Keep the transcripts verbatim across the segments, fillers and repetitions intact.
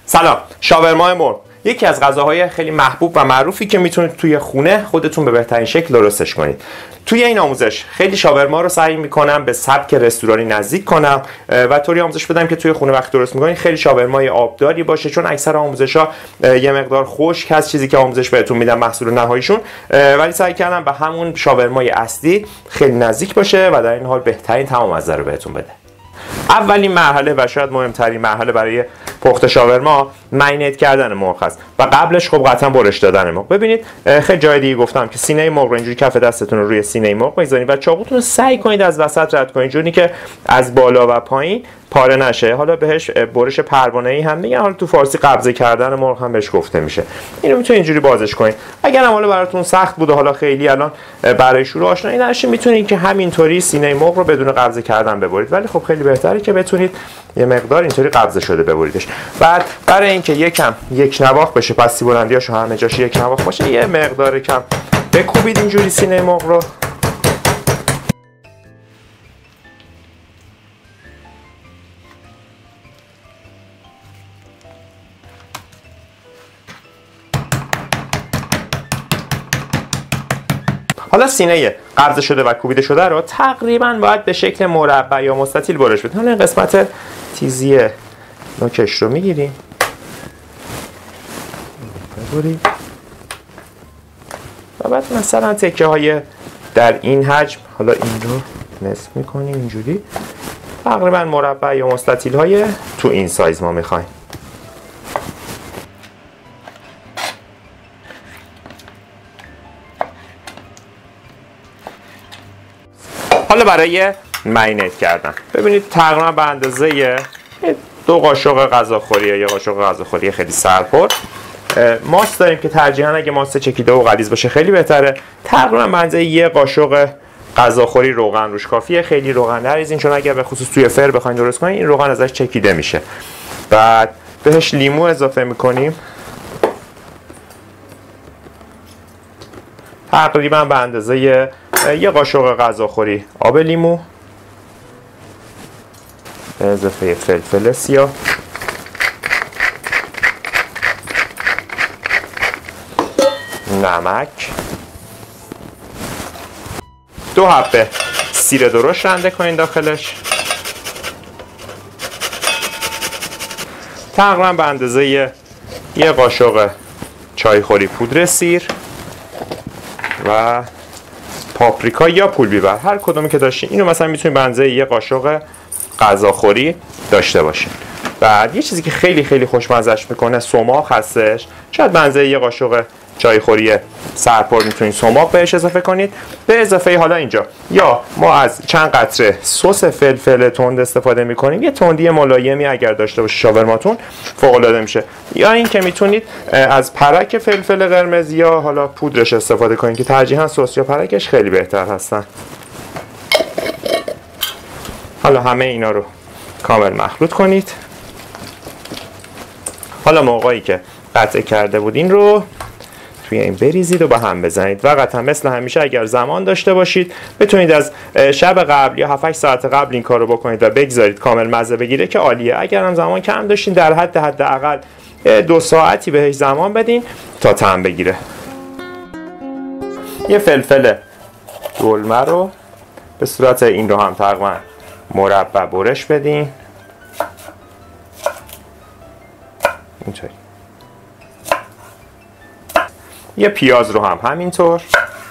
سلام. شاورما مرغ یکی از غذاهای خیلی محبوب و معروفی که میتونید توی خونه خودتون به بهترین شکل درستش کنید. توی این آموزش خیلی شاورما رو سعی میکنم به سبک رستورانی نزدیک کنم و طوری آموزش بدم که توی خونه وقتی درست میکنید خیلی شاورمای آبداری باشه، چون اکثر آموزش‌ها یه مقدار خشک هست چیزی که آموزش بهتون میدم محصول نهاییشون، ولی سعی کردم به همون شاورمای اصلی خیلی نزدیک باشه و در این حال بهترین طعم و مزه رو بهتون بده. اولین مرحله و شاید مهمترین مرحله برای پخت شاورما مارینیت کردن مرغ است و قبلش خب قطعا برش دادن مرغ. ببینید خیلی جای دیگه گفتم که سینه مرغ رو اینجوری کف دستتون رو روی سینه مرغ میذارید و چاقوتون رو سعی کنید از وسط رد کنید جوری که از بالا و پایین پاره نشه. حالا بهش برش پروانه‌ای هم میگن، حالا تو فارسی قبضه کردن مرغ هم بهش گفته میشه. اینو میتونید اینجوری بازش کنید. اگر هم حالا براتون سخت بود و حالا خیلی الان برای شروع آشنایی نداشتین، میتونید که همینطوری سینه مرغ رو بدون قبضه کردن ببرید، ولی خب خیلی بهتره که بتونید یه مقدار اینطوری قبضه شده ببریدش. بعد برای اینکه یکم یک نواخت بشه، پستی بلندیاشو همه جاش یک نواخت باشه، یه مقدار کم بکوبید اینجوری سینه مرغ رو. حالا سینه قبضه شده و کوبیده شده رو تقریبا باید به شکل مربع یا مستطیل برش بدید. حالا این قسمت تیزی نوکش رو میگیریم، ببرید و بعد مثلا تکه های در این حجم، حالا این رو نصف میکنیم اینجوری، تقریبا مربع یا مستطیل های تو این سایز ما میخوایم. حالا برای مارینیت کردن ببینید تقریبا به اندازه دو قاشق غذاخوری یا قاشق غذاخوری خیلی سرپر ماست داریم که ترجیحاً اگه ماست چکیده و غلیظ باشه خیلی بهتره. تقریبا به اندازه یک قاشق غذاخوری روغن روش کافیه. خیلی روغن نریزین، چون اگر به خصوص توی فر بخواید درست کنین این روغن ازش چکیده میشه. بعد بهش لیمو اضافه میکنیم، تقریبا به اندازه یه قاشق غذاخوری آب لیمو، اضافه فلفل سیاه، نمک، دو حبه سیر درشت رنده کنین داخلش، تقریبا به اندازه یه قاشق چایخوری پودر سیر و پاپریکا یا پول بیبر، هر کدومی که داشتین. اینو مثلا میتونید به اندازه یه قاشق غذاخوری داشته باشین. بعد یه چیزی که خیلی خیلی خوشمزه‌اش میکنه سماق هستش. شاید به اندازه یه قاشق چایخوری سرپر میتونید سماق بهش اضافه کنید. به اضافه حالا اینجا یا ما از چند قطره سس فلفل تند استفاده میکنیم، یه تندی ملایمی اگر داشته باشه شاورماتون فوق العاده میشه. یا اینکه میتونید از پرک فلفل قرمز یا حالا پودرش استفاده کنید که ترجیحاً سس یا پرکش خیلی بهتر هستن. حالا همه اینا رو کامل مخلوط کنید. حالا موقعی که قطع کرده بودین رو توی این بریزید و با هم بزنید. و قطعا مثل همیشه اگر زمان داشته باشید بتونید از شب قبل یا هفت هشت ساعت قبل این کار رو بکنید و بگذارید کامل مزه بگیره که عالیه. اگر هم زمان کم داشتین در حد حداقل دو ساعتی بهش زمان بدین تا طعم بگیره. یه فلفل دلمه رو به صورت این رو هم تقریبا مربع برش بدین اینطوری. یه پیاز رو هم همینطور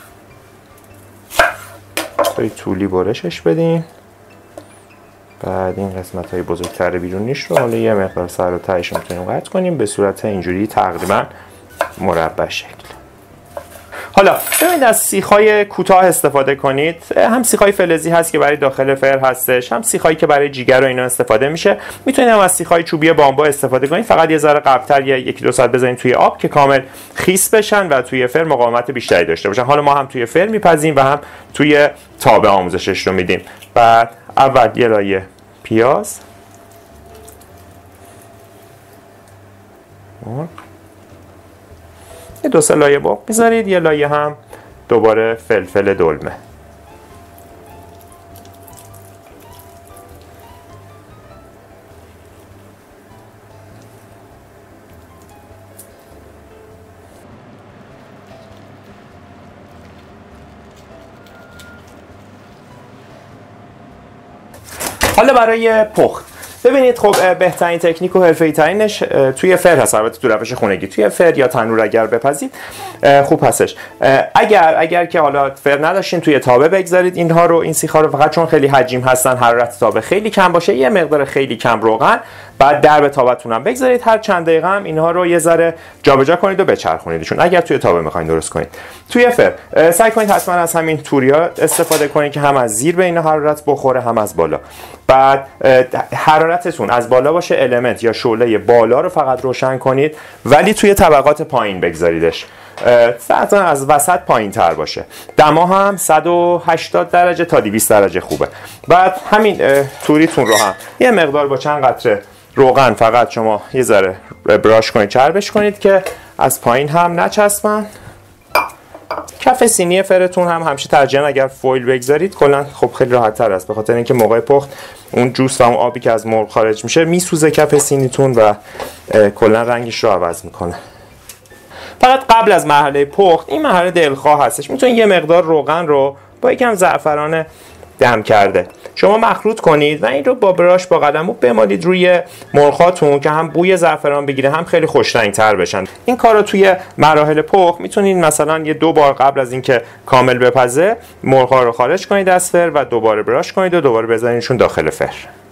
توی طولی برشش بدین. بعد این قسمت های بزرگتر بیرونیش رو حالا یه مقدار سر و تهش میتونیم قطع کنیم به صورت اینجوری تقریبا مربع شکل. حالا ببینید از سیخ‌های کوتاه استفاده کنید. هم سیخ‌های فلزی هست که برای داخل فر هستش، هم سیخ‌هایی که برای جیگر و اینا استفاده میشه. میتونید هم از سیخ‌های چوبی بامبا استفاده کنید، فقط یه ذره قبل‌تر یا یکی دو ساعت بزنید توی آب که کامل خیس بشن و توی فر مقاومت بیشتری داشته باشن. حالا ما هم توی فر میپزیم و هم توی تابه آموزشش رو میدیم. بعد اول یه لایه پیاز، یه دو سه لایه مرغ میذارید، یه لایه هم دوباره فلفل دلمه. حالا برای پخت ببینید خب بهترین تکنیک و حرفه‌ای ترینش توی فر هست، البته تو روش خونگی توی فر یا تنور اگر بپزید خوب هستش. اگر اگر که حالا فر نداشتین توی تابه بگذارید اینها رو، این سیخ‌ها رو، فقط چون خیلی حجیم هستن حرارت تابه خیلی کم باشه یه مقدار خیلی کم روغن بعد درب تابتون هم بگذارید، هر چند دقیقه هم اینها رو یه ذره جابجا کنید و بچرخونیدشون اگر توی تابه می‌خواید درست کنید. توی فر سعی کنید حتما از همین توریا استفاده کنید که هم از زیر به این حرارت بخوره هم از بالا. بعد حرارتتون از بالا باشه، المنت یا شعله بالا رو فقط روشن کنید ولی توی طبقات پایین بگذاریدش، فقط از وسط پایین تر باشه. دما هم صد و هشتاد درجه تا دویست درجه خوبه. بعد همین توریتون رو هم یه مقدار با چند قطره روغن فقط شما یه ذره براش کنید، چربش کنید که از پایین هم نچسبن. کف سینی فرتون هم همیشه ترجیحاً اگر فویل بگذارید کلا خب خیلی راحت تر است، به خاطر اینکه موقع پخت اون جوس و اون آبی که از مرغ خارج میشه میسوزه کف سینیتون و کلا رنگش رو عوض میکنه. فقط قبل از مرحله پخت این مرحله دلخواه هستش، میتونید یه مقدار روغن رو با یکم زعفران دم کرده شما مخلوط کنید و این رو با براش با قلمو بمالید روی مرغاتون که هم بوی زعفران بگیره هم خیلی خوش رنگ‌تر بشن. این کار رو توی مراحل پخت میتونید مثلا یه دو بار قبل از اینکه کامل بپزه مرغ‌ها رو خارج کنید از فر و دوباره براش کنید و دوباره بزنیدشون داخل فر.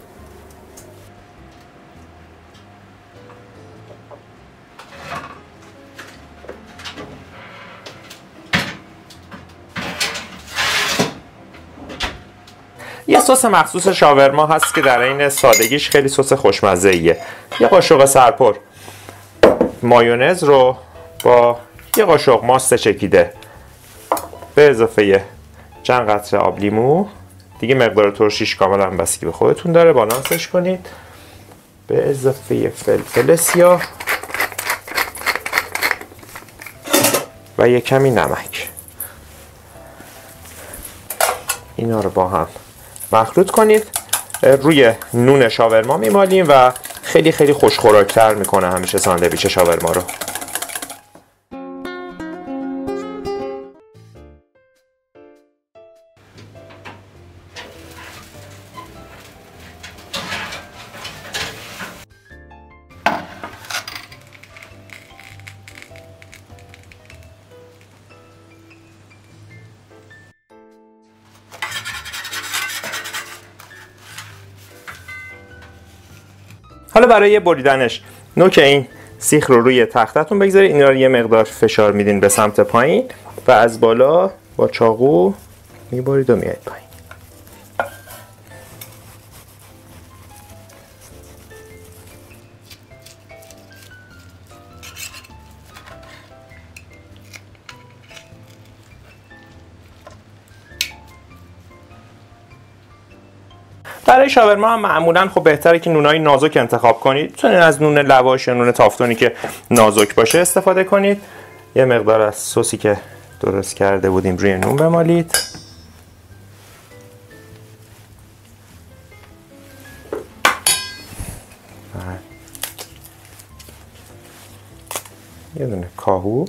یه سس مخصوص شاورما هست که در این سادگیش خیلی سس خوشمزه ایه. یه قاشق سرپر مایونز رو با یه قاشق ماست چکیده به اضافه چند قطره آب لیمو، دیگه مقدار ترشیش کاملا بستگی به خودتون داره، بالانسش کنید. به اضافه فلفل سیاه و یه کمی نمک، اینا رو با هم مخلوط کنید. روی نون شاورما میمالیم و خیلی خیلی خوشخوراکتر میکنه همیشه ساندویچ شاورما رو. حالا برای بریدنش نوک این سیخ رو روی تختتون بگذارید، اینا رو یه مقدار فشار میدین به سمت پایین و از بالا با چاقو میبرید و میایید پایین. برای شاورما هم معمولا خب بهتره که نونای نازک انتخاب کنید. میتونید از نون لواش یا نون تافتونی که نازک باشه استفاده کنید. یه مقدار از سسی که درست کرده بودیم روی نون بمالید. یه دونه کاهو،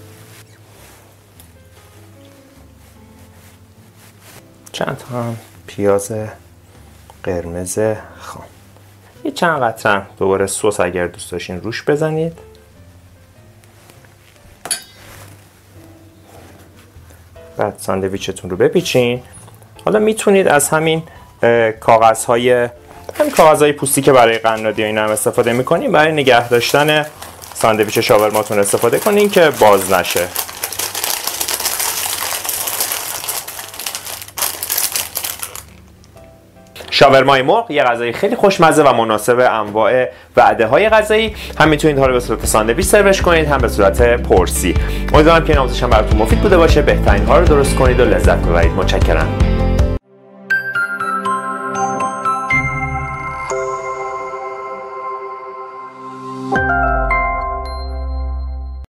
چند تا هم پیاز قرمز خام، یه چند قطره دوباره سس اگر دوست داشتین روش بزنید. بعد ساندویچتون رو بپیچین. حالا میتونید از همین کاغذهای همین کاغذهای پوستی که برای قنادی اینا هم استفاده میکنین برای نگه داشتن ساندویچ شاورماتون استفاده کنین که باز نشه. شاورمای مرغ یه غذای خیلی خوشمزه و مناسب انواع وعده‌های غذایی. هم میتونید ها رو به صورت ساندویچ سروش کنید هم به صورت پرسی. امیدوارم که این آموزش هم براتون مفید بوده باشه. بهترین ها رو درست کنید و لذت ببرید. متشکرم.